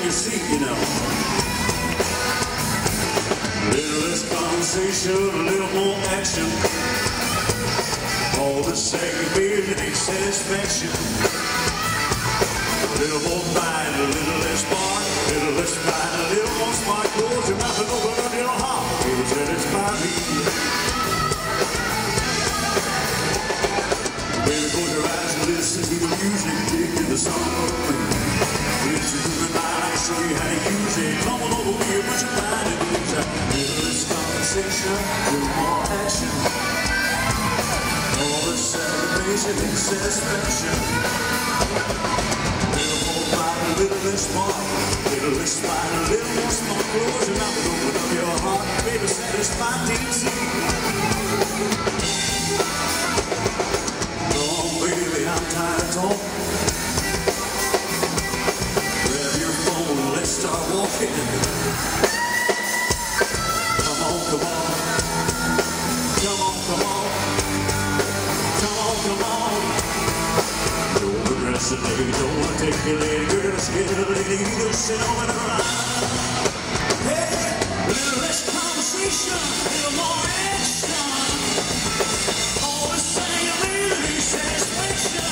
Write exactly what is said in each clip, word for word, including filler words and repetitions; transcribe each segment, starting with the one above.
your seat, you know. A little less conversation, a little more action. All the same, baby, ain't satisfaction. A little more bite, a little less spark, a little less bite, a little more spark. Close your mouth and open up your heart. Baby, satisfy me. Baby, close your eyes and listen to the music, dig to the song of the wind. Listen to the night, I'll show you how to use it. Come on over here, put your mind at ease. A little less conversation, a little more action. All the celebration and satisfaction. A little more bite, a little less spark, a little less bite, a little more spark. Close your mouth and open up your heart. Baby, satisfy D C. I'm tired of talking. Grab your phone, let's start walking. Come on, come on. Come on, come on. Come on, come on. Don't progress the day, don't want to take your lady. Girl, let's get a lady, either sit on it or not. Hey, a little less conversation, a little more action. All the same, a little satisfaction.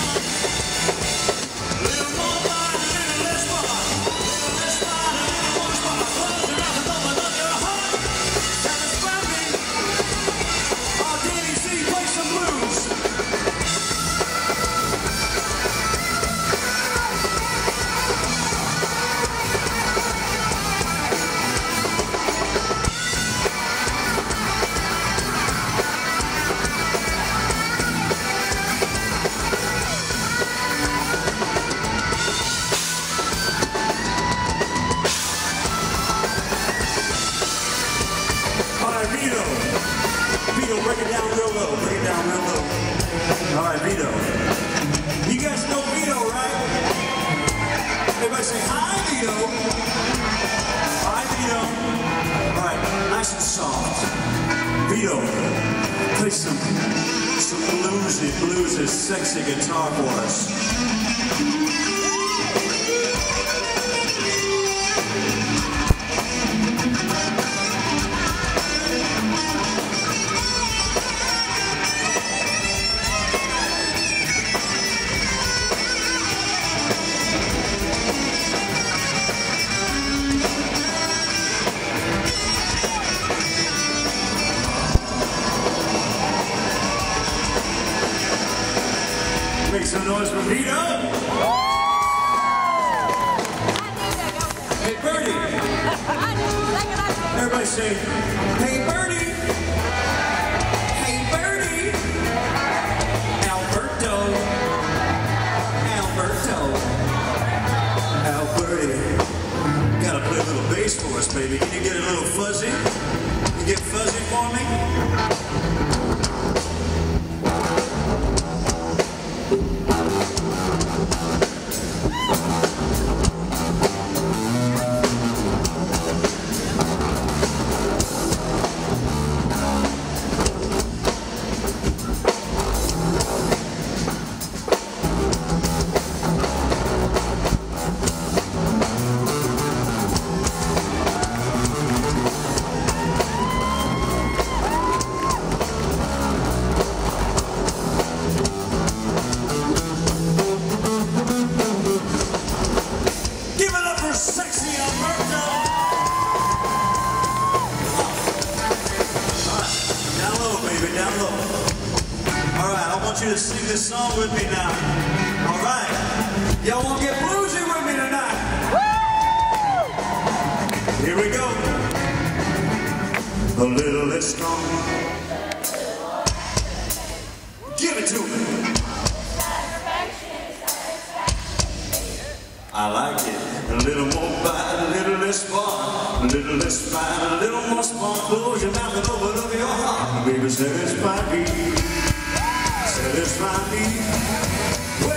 Vito, break it down real low, break it down real low. All right, Vito. You guys know Vito, right? Everybody say, hi, Vito. Hi, Vito. All right, nice and soft. Vito, play some, some bluesy, bluesy, sexy guitar for us. Make some noise for Vito. Hey, Birdie. Everybody say, hey, Birdie. Hey, Birdie. Alberto. Alberto. Alberti. You gotta play a little bass for us, baby. Can you get a little fuzzy? Can you get fuzzy for me? Sexy Alberto! Alright, down low, baby, down low. Alright, I want you to sing this song with me now. Alright, y'all want to get bluesy with me tonight? Woo! Here we go. A little less strong. Give it to me. I like it. A little more bite, a little less spark, a little less bite, a little more spark. Close your mouth and open up your heart. Baby, satisfy me. Satisfy me.